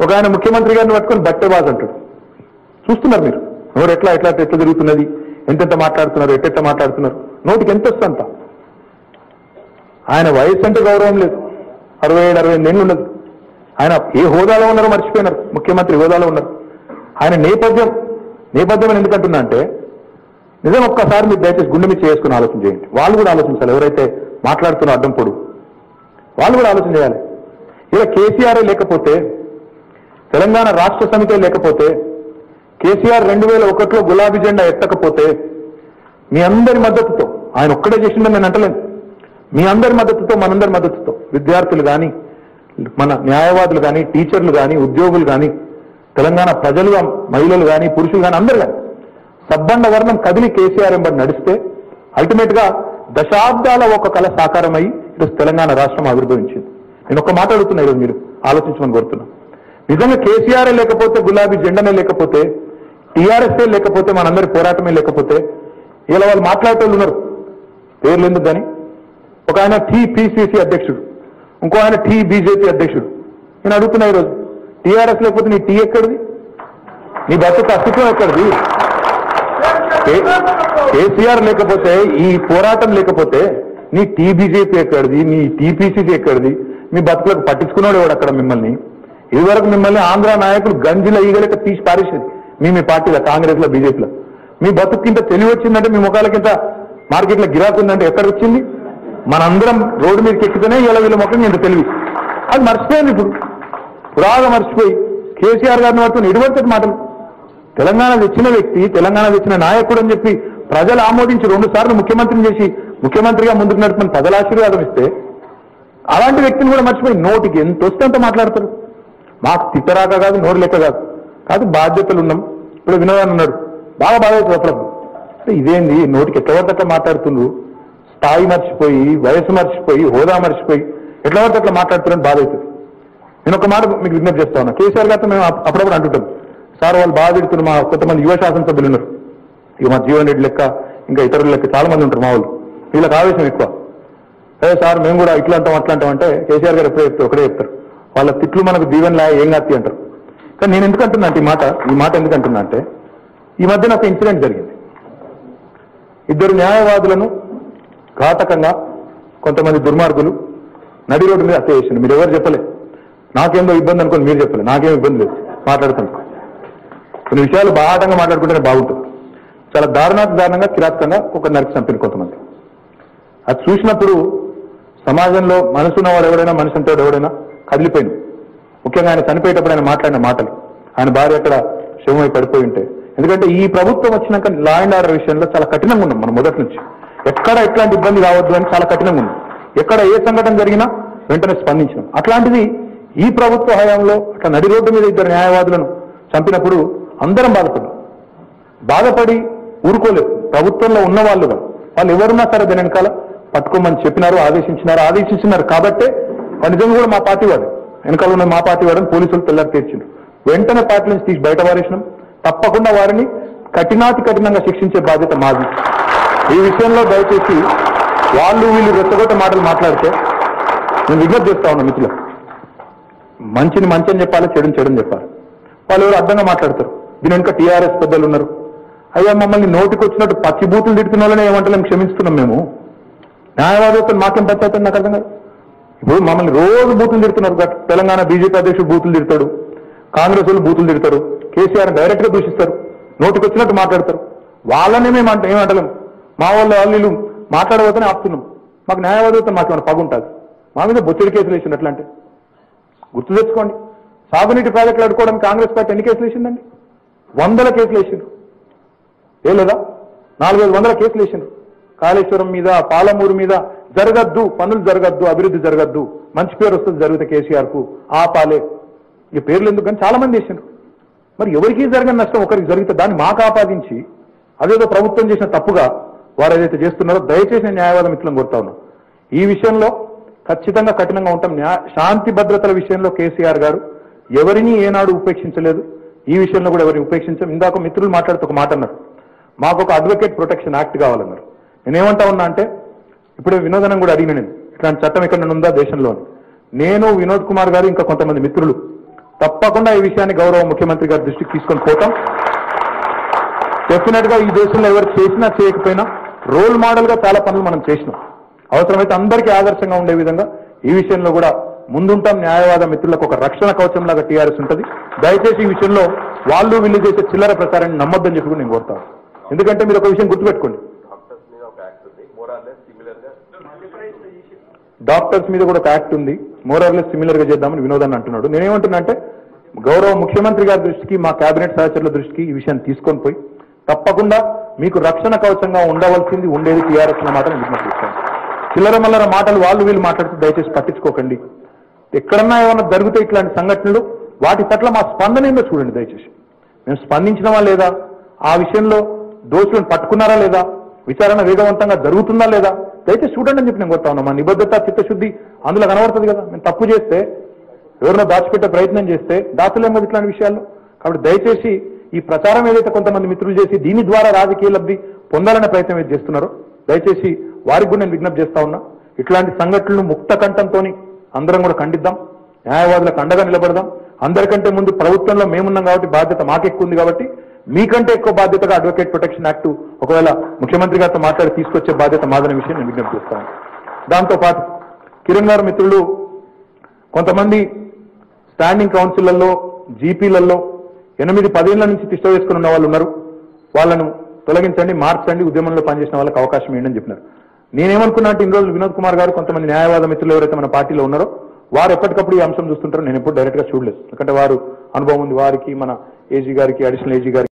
ఒక ఆయన ముఖ్యమంత్రి గారిని పట్టుకొని బట్టేబాజ్ అంటాడు. చూస్తున్నారు మీరు ఎవరు ఎట్లా ఎట్లా ఎట్లా జరుగుతున్నది, ఎంతెంత మాట్లాడుతున్నారు, ఎట్టెట్లా మాట్లాడుతున్నారు, నోటికి ఎంత వస్తుందంత. ఆయన వయసు అంటే గౌరవం లేదు, 67-68 ఏళ్ళు ఉండదు. ఆయన ఏ హోదాలో ఉన్నారో మర్చిపోయినారు, ముఖ్యమంత్రి హోదాలో ఉన్నారు. ఆయన నేపథ్యం అని ఎందుకంటున్నా అంటే నిజం ఒక్కసారి మీరు దయచేసి గుండె మీద చేసుకుని ఆలోచన చేయండి. వాళ్ళు కూడా ఆలోచించాలి, ఎవరైతే మాట్లాడుతున్న అడ్డం పొడు వాళ్ళు కూడా ఆలోచన చేయాలి. ఇలా కేసీఆర్ లేకపోతే, తెలంగాణ రాష్ట్ర సమితి లేకపోతే, కేసీఆర్ 2001లో గులాబీ జెండా ఎత్తకపోతే, మీ అందరి మద్దతుతో, ఆయన ఒక్కడే చేసిందని నేను అంటలేను, మీ అందరి మద్దతుతో, మనందరి మద్దతుతో, విద్యార్థులు కానీ, మన న్యాయవాదులు కానీ, టీచర్లు కానీ, ఉద్యోగులు కానీ, తెలంగాణ ప్రజలు, మహిళలు కానీ, పురుషులు కానీ, అందరు కానీ సబ్బండ వర్ణం కదిలి కేసీఆర్ ఎంబడి నడిస్తే అల్టిమేట్ గా దశాబ్దాల ఒక కళ సాకారమై ఈరోజు తెలంగాణ రాష్ట్రం ఆవిర్భవించింది. నేను ఒక మాట అడుగుతున్నా, ఈరోజు మీరు ఆలోచించమని కోరుతున్నా. నిజంగా కేసీఆర్ లేకపోతే, గులాబీ జెండానే లేకపోతే, టీఆర్ఎస్ఏ లేకపోతే, మనందరి పోరాటమే లేకపోతే, ఇలా వాళ్ళు మాట్లాడేటోళ్ళు ఉన్నారు, పేర్లు ఎందుకు కానీ. ఒక ఆయన టీపీసీసీ అధ్యక్షుడు, ఇంకో ఆయన బీజేపీ అధ్యక్షుడు. నేను అడుగుతున్నా ఈరోజు, టీఆర్ఎస్ లేకపోతే నీ టీ ఎక్కడిది, నీ బతుకు అస్తిత్వం ఎక్కడిది? కేసీఆర్ లేకపోతే, ఈ పోరాటం లేకపోతే నీ బీజేపీ ఎక్కడిది, నీ టీపీసీసీ ఎక్కడిది? మీ బతుకులకు పట్టించుకున్నాడు ఎవడు అక్కడ మిమ్మల్ని? ఇదివరకు మిమ్మల్ని ఆంధ్ర నాయకులు గంజిల ఈగలక తీసి పారేసేది మీ పార్టీలో, కాంగ్రెస్ లో, బీజేపీలో. మీ బతుకింత తెలివి వచ్చిందంటే, మీ ముఖాలకింత మార్కెట్లో గిరాకు ఉందంటే ఎక్కడ వచ్చింది? మనందరం రోడ్డు మీదకి ఎక్కితేనే ఇలా వీళ్ళ ముఖం ఇంత తెలివి. అది మర్చిపోయింది ఇప్పుడు, పురాగా మర్చిపోయి కేసీఆర్ గారిని పట్టుకుని ఇటువంటి మాటలు. తెలంగాణ తెచ్చిన వ్యక్తి, తెలంగాణ తెచ్చిన నాయకుడు అని చెప్పి ప్రజలు ఆమోదించి 2 సార్లు ముఖ్యమంత్రిని చేసి ముఖ్యమంత్రిగా ముందుకు నడుపుకుని ప్రజల ఆశీర్వాదం ఇస్తే, అలాంటి వ్యక్తిని కూడా మర్చిపోయి నోటికి ఎంత వస్తే అంత మాట్లాడతారు. మాకు తిట్టరాక కాదు, నోరు లెక్క కాదు, కాదు బాధ్యతలు ఉన్నాం. ఇప్పుడు వినోదాన్ని ఉన్నాడు, బాగా బాగా చెప్పడం. ఇదేంది నోటికి ఎట్లా పడితే అట్లా మాట్లాడుతుండ్రు, స్థాయి మర్చిపోయి, వయసు మర్చిపోయి, హోదా మర్చిపోయి ఎట్లా పడితే అట్లా మాట్లాడుతున్నారని బాధ అవుతుంది. నేను ఒక మాట మీకు విజ్ఞప్తి చేస్తా ఉన్నా. కేసీఆర్ గారితో మేము అప్పుడప్పుడు అంటుంటాం, సార్ వాళ్ళు బాగా తిడుతున్నారు, మా కొంతమంది యువ శాసనసభ్యులు ఉన్నారు, ఇక మా జీవన్ రెడ్డి లెక్క, ఇంకా ఇతరుల లెక్క చాలా మంది ఉంటారు మా వాళ్ళు, వీళ్ళకి ఆవేశం ఎక్కువ. అదే సార్ మేము కూడా ఇట్లా అంటాం అట్లా అంటాం అంటే కేసీఆర్ గారు ఎప్పుడే చెప్తారు, ఒకటే చెప్తారు, వాళ్ళ తిట్లు మనకు దీవెనలా ఏం కాతి అంటారు. కానీ నేను ఎందుకంటున్నా అంటే ఈ మాట ఎందుకంటున్నా అంటే, ఈ మధ్యన ఒక ఇన్సిడెంట్ జరిగింది. 2 న్యాయవాదులను ఘాతకంగా కొంతమంది దుర్మార్గులు నడి రోడ్డు మీద హత్య చేసింది. మీరు ఎవరు చెప్పలే, నాకేందో ఇబ్బంది అనుకోని మీరు చెప్పలే, నాకేం ఇబ్బంది లేదు, మాట్లాడుతాను. కొన్ని విషయాలు బాహాటంగా మాట్లాడుకుంటేనే బాగుంటుంది. చాలా దారుణంగా కిరాతకంగా ఒక నరికి చంపిన కొంతమంది. అది చూసినప్పుడు సమాజంలో మనసున్నవాడు ఎవడైనా, మనిషి అంతవాడు ఎవడైనా కదిలిపోయింది. ముఖ్యంగా ఆయన చనిపోయేటప్పుడు ఆయన మాట్లాడిన మాటలు, ఆయన భార్య అక్కడ శవమై పడిపోయి ఉంటే. ఎందుకంటే ఈ ప్రభుత్వం వచ్చినాక లా అండ్ ఆర్డర్ విషయంలో చాలా కఠినంగా ఉన్నాం మనం మొదటి నుంచి. ఎక్కడ ఎట్లాంటి ఇబ్బంది రావద్దు అని చాలా కఠినంగా ఉన్నాం. ఎక్కడ ఏ సంఘటన జరిగినా వెంటనే స్పందించినాం. అట్లాంటిది ఈ ప్రభుత్వ హయాంలో అట్లా నడి రోడ్డు మీద 2 న్యాయవాదులను చంపినప్పుడు అందరం బాధపడి ఊరుకోలేదు. ప్రభుత్వంలో ఉన్న వాళ్ళు ఎవరున్నా సరే దాని వెనకాల పట్టుకోమని చెప్పినారు, ఆదేశించినారు. కాబట్టే నిజంగా కూడా మా పార్టీ వాడు, వెనకాల ఉన్న మా పార్టీ వాడని పోలీసులు తెల్లారి తీర్చిండు. వెంటనే పార్టీ నుంచి తీసి బయట పారేసినాం. తప్పకుండా వారిని కఠినంగా శిక్షించే బాధ్యత మాది. ఈ విషయంలో దయచేసి వీళ్ళు రెచ్చగొట్ట మాటలు మాట్లాడితే నేను విజ్ఞప్తి చేస్తా ఉన్నా మిత్రులు, మంచిని మంచి అని చెప్పాలి, చెడుని చెప్పాలి. వాళ్ళు ఎవరు అర్థంగా మాట్లాడతారు. దీని వెనుక టీఆర్ఎస్ పెద్దలు ఉన్నారు. అయ్యా మమ్మల్ని నోటికి వచ్చినట్టు పచ్చి బూతులు తిడుతున్న వాళ్ళనే ఏమంటలేం, క్షమిస్తున్నాం మేము. న్యాయవాదులతో మాకేం పచ్చి అవుతుంది నాకు అర్థం కాదు. ఇప్పుడు మమ్మల్ని రోజు బూతులు తిడుతున్నారు. తెలంగాణ బీజేపీ అధ్యక్షుడు బూతులు తిడతాడు, కాంగ్రెస్ వాళ్ళు బూతులు తిడతారు, కేసీఆర్ డైరెక్ట్ గా దూషిస్తారు, నోటికి వచ్చినట్టు మాట్లాడతారు. వాళ్ళనే మేము ఏమంటలేం. మా వాళ్ళు మాట్లాడబోతేనే ఆపుతున్నాం. మాకు న్యాయవాదులతో మాకేమైనా పగుంటుంది. మా మీద బొచ్చడి కేసులు వేసింది. అంటే గుర్తు తెచ్చుకోండి, సాగునీటి ప్రాజెక్టులు అడుకోవడానికి కాంగ్రెస్ పార్టీ ఎన్ని కేసులు వేసిందండి? 100 కేసులు వేసిండ్రు. ఏ లేదా 400 కేసులు వేసిండ్రు. కాళేశ్వరం మీద, పాలమూరు మీద జరగద్దు, పనులు జరగద్దు, అభివృద్ధి జరగద్దు, మంచి పేరు వస్తుంది జరిగితే కేసీఆర్ కు ఆపాలే. ఈ పేర్లు ఎందుకు కానీ చాలా మంది వేసిండ్రు. మరి ఎవరికి జరగని నష్టం ఒకరికి జరిగితే దాన్ని మాకు ఆపాదించి అదేదో ప్రభుత్వం చేసిన తప్పుగా వారు ఏదైతే చేస్తున్నారో దయచేసి న్యాయవాద మిత్రులను కోరుతా ఉన్నాం. ఈ విషయంలో ఖచ్చితంగా కఠినంగా ఉంటాం. శాంతి భద్రతల విషయంలో కేసీఆర్ గారు ఎవరిని ఏనాడు ఉపేక్షించలేదు. ఈ విషయంలో కూడా ఎవరిని ఉపేక్షించాం. ఇందాక మిత్రులు మాట్లాడుతూ ఒక మాట అన్నారు, మాకు ఒక అడ్వకేట్ ప్రొటెక్షన్ యాక్ట్ కావాలన్నారు. నేనేమంటా ఉన్నా అంటే, ఇప్పుడే వినోదనం కూడా అడిగిన నేను, ఇట్లాంటి చట్టం ఎక్కడ ఉందా దేశంలో. నేను, వినోద్ కుమార్ గారు, ఇంకా కొంతమంది మిత్రులు తప్పకుండా ఈ విషయాన్ని గౌరవ ముఖ్యమంత్రి గారి దృష్టికి తీసుకొని పోతాం. డెఫినెట్ గా ఈ దేశంలో ఎవరు చేసినా చేయకపోయినా రోల్ మోడల్ గా చాలా పనులు మనం చేసినాం. అవసరమైతే అందరికీ ఆదర్శంగా ఉండే విధంగా ఈ విషయంలో కూడా ముందుంటాం. న్యాయవాద మిత్రులకు ఒక రక్షణ కవచం లాగా టీఆర్ఎస్ ఉంటుంది. దయచేసి ఈ విషయంలో వాళ్ళు వీళ్ళు చేసే చిల్లర ప్రచారాన్ని నమ్మొద్దని చెప్పి కూడా నేను కోరుతాను. ఎందుకంటే మీరు ఒక విషయం గుర్తుపెట్టుకోండి, డాక్టర్స్ మీద కూడా ఒక యాక్ట్ ఉంది, మోరార్లెస్ సిమిలర్ గా చేద్దామని వినోదాన్ని అంటున్నాడు. నేనేమంటున్నా అంటే గౌరవ ముఖ్యమంత్రి గారి దృష్టికి, మా కేబినెట్ సహచరుల దృష్టికి ఈ విషయాన్ని తీసుకొని పోయి తప్పకుండా మీకు రక్షణ కవచంగా ఉండవలసింది ఉండేది టీఆర్ఎస్ మాట విజ్ఞప్తి చేస్తాను. చిల్లర మల్లర మాటలు వాళ్ళు వీళ్ళు మాట్లాడుతూ దయచేసి పట్టించుకోకండి. ఎక్కడన్నా ఏమన్నా జరిగితే ఇట్లాంటి సంఘటనలు వాటి పట్ల మా స్పందన ఏందో చూడండి. దయచేసి మేము స్పందించినవా లేదా, ఆ విషయంలో దోషులను పట్టుకున్నారా లేదా, విచారణ వేగవంతంగా జరుగుతుందా లేదా, దయచేసి చూడండి అని చెప్పి నేను కోరుతా ఉన్నా. మా నిబద్ధత చిత్తశుద్ధి అందులో కనబడుతుంది కదా. మేము తప్పు చేస్తే, ఎవరినో దాచిపెట్టే ప్రయత్నం చేస్తే దాచలేం కదా ఇట్లాంటి విషయాల్లో. కాబట్టి దయచేసి ఈ ప్రచారం ఏదైతే కొంతమంది మిత్రులు చేసి దీని ద్వారా రాజకీయ లబ్ధి పొందాలనే ప్రయత్నం ఏది చేస్తున్నారో దయచేసి వారికి కూడా నేను విజ్ఞప్తి చేస్తా ఉన్నా. ఇట్లాంటి సంఘటనలు ముక్త కంఠంతో అందరం కూడా ఖండిద్దాం, న్యాయవాదులకు అండగా నిలబడదాం. అందరికంటే ముందు ప్రభుత్వంలో మేమున్నాం కాబట్టి బాధ్యత మాకెక్కువ ఉంది కాబట్టి మీకంటే ఎక్కువ బాధ్యతగా అడ్వకేట్ ప్రొటెక్షన్ యాక్ట్ ఒకవేళ ముఖ్యమంత్రి గారితో మాట్లాడి తీసుకొచ్చే బాధ్యత మాదనే విషయం నేను విజ్ఞప్తి చేస్తాను. దాంతోపాటు కిరణ్ గారు మిత్రులు కొంతమంది స్టాండింగ్ కౌన్సిళ్లలో, జీపీలలో 8-10 ఏళ్ల నుంచి తిష్ట వేసుకుని ఉన్న వాళ్ళు ఉన్నారు. వాళ్ళను తొలగించండి, మార్చండి, ఉద్యమంలో పనిచేసిన వాళ్ళకి అవకాశం ఏంటని చెప్పినారు. నేనేమనుకున్నా అంటే ఇన్ని రోజులు వినోద్ కుమార్ గారు, కొంతమంది న్యాయవాద మిత్రులు ఎవరైతే మన పార్టీలో ఉన్నారో వారు ఎప్పటికప్పుడు ఈ అంశం చూస్తుంటారో నేను ఎప్పుడు డైరెక్ట్ గా చూడలేదు. ఎందుకంటే వారు అనుభవం ఉంది, వారికి మన ఏజీ గారికి, అడిషనల్ ఏజీ గారికి